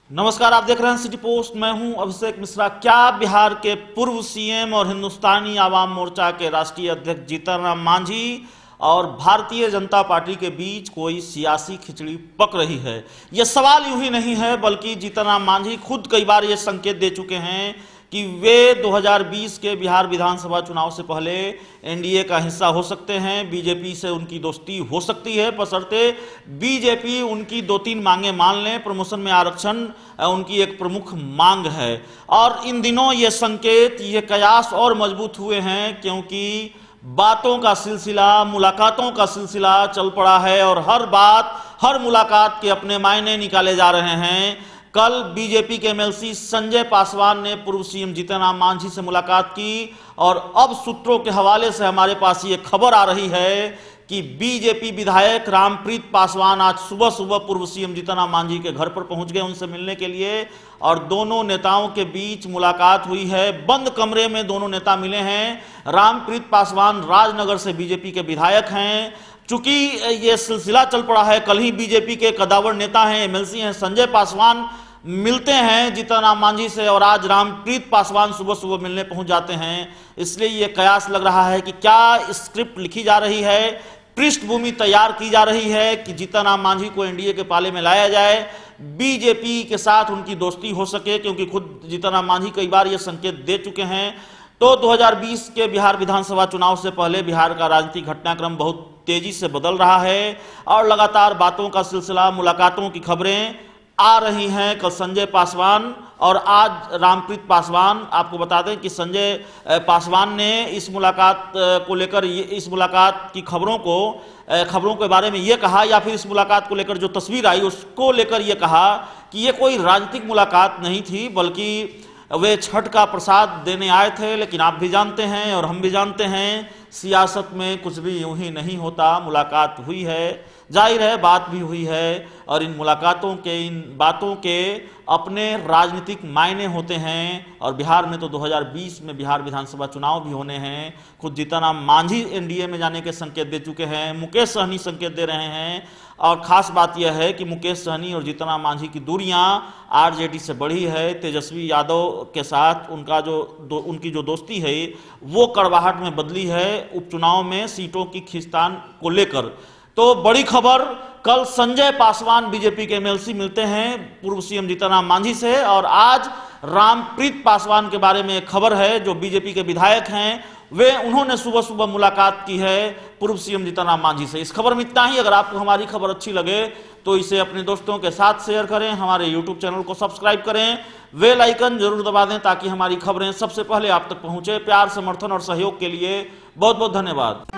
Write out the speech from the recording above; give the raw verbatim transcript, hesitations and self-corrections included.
नमस्कार, आप देख रहे हैं सिटी पोस्ट। मैं हूं अभिषेक मिश्रा। क्या बिहार के पूर्व सीएम और हिंदुस्तानी आवाम मोर्चा के राष्ट्रीय अध्यक्ष जीतन राम मांझी और भारतीय जनता पार्टी के बीच कोई सियासी खिचड़ी पक रही है? यह सवाल यूं ही नहीं है, बल्कि जीतन राम मांझी खुद कई बार यह संकेत दे चुके हैं कि वे दो हज़ार बीस के बिहार विधानसभा चुनाव से पहले एनडीए का हिस्सा हो सकते हैं। बीजेपी से उनकी दोस्ती हो सकती है, बशर्ते बीजेपी उनकी दो तीन मांगे मान लें। प्रमोशन में आरक्षण उनकी एक प्रमुख मांग है और इन दिनों ये संकेत, ये कयास और मजबूत हुए हैं, क्योंकि बातों का सिलसिला, मुलाकातों का सिलसिला चल पड़ा है और हर बात, हर मुलाकात के अपने मायने निकाले जा रहे हैं। कल बीजेपी के एमएलसी संजय पासवान ने पूर्व सीएम जीतन राम मांझी से मुलाकात की और अब सूत्रों के हवाले से हमारे पास ये खबर आ रही है कि बीजेपी विधायक रामप्रीत पासवान आज सुबह सुबह पूर्व सीएम जीतन राम मांझी के घर पर पहुंच गए उनसे मिलने के लिए और दोनों नेताओं के बीच मुलाकात हुई है। बंद कमरे में दोनों नेता मिले हैं। रामप्रीत पासवान राजनगर से बीजेपी के विधायक हैं। चूंकि ये सिलसिला चल पड़ा है, कल ही बीजेपी के कदावर नेता हैं, एमएलसी हैं संजय पासवान मिलते हैं जीतन राम मांझी से और आज रामप्रीत पासवान सुबह सुबह मिलने पहुंच जाते हैं। इसलिए ये कयास लग रहा है कि क्या स्क्रिप्ट लिखी जा रही है, पृष्ठभूमि तैयार की जा रही है कि जीतन राम मांझी को एनडीए के पाले में लाया जाए, बीजेपी के साथ उनकी दोस्ती हो सके, क्योंकि खुद जीतन राम मांझी कई बार ये संकेत दे चुके हैं। तो दो हज़ार बीस के बिहार विधानसभा चुनाव से पहले बिहार का राजनीतिक घटनाक्रम बहुत तेजी से बदल रहा है और लगातार बातों का सिलसिला, मुलाकातों की खबरें आ रही हैं। कल संजय पासवान और आज रामप्रीत पासवान, आपको बता दें कि संजय पासवान ने इस मुलाकात को लेकर, इस मुलाकात की खबरों को खबरों के बारे में ये कहा, या फिर इस मुलाकात को लेकर जो तस्वीर आई उसको लेकर ये कहा कि ये कोई राजनीतिक मुलाकात नहीं थी, बल्कि वे छठ का प्रसाद देने आए थे। लेकिन आप भी जानते हैं और हम भी जानते हैं, सियासत में कुछ भी यूं ही नहीं होता। मुलाकात हुई है, जाहिर है बात भी हुई है और इन मुलाकातों के, इन बातों के अपने राजनीतिक मायने होते हैं। और बिहार में तो दो हज़ार बीस में बिहार विधानसभा चुनाव भी होने हैं। खुद जीतन राम मांझी एनडीए में जाने के संकेत दे चुके हैं, मुकेश सहनी संकेत दे रहे हैं और खास बात यह है कि मुकेश सहनी और जीतन राम मांझी की दूरियां आरजेडी से बढ़ी है। तेजस्वी यादव के साथ उनका जो दो, उनकी जो दोस्ती है वो कड़वाहट में बदली है उपचुनाव में सीटों की खींचतान को लेकर। तो बड़ी खबर, कल संजय पासवान बीजेपी के एमएलसी मिलते हैं पूर्व सीएम जीतन राम मांझी से और आज रामप्रीत पासवान के बारे में एक खबर है जो बीजेपी के विधायक हैं, वे उन्होंने सुबह सुबह मुलाकात की है पूर्व सीएम जीतन राम मांझी से। इस खबर में इतना ही। अगर आपको हमारी खबर अच्छी लगे तो इसे अपने दोस्तों के साथ शेयर करें, हमारे यूट्यूब चैनल को सब्सक्राइब करें, बेल आइकन जरूर दबा दें ताकि हमारी खबरें सबसे पहले आप तक पहुंचे। प्यार, समर्थन और सहयोग के लिए बहुत बहुत धन्यवाद।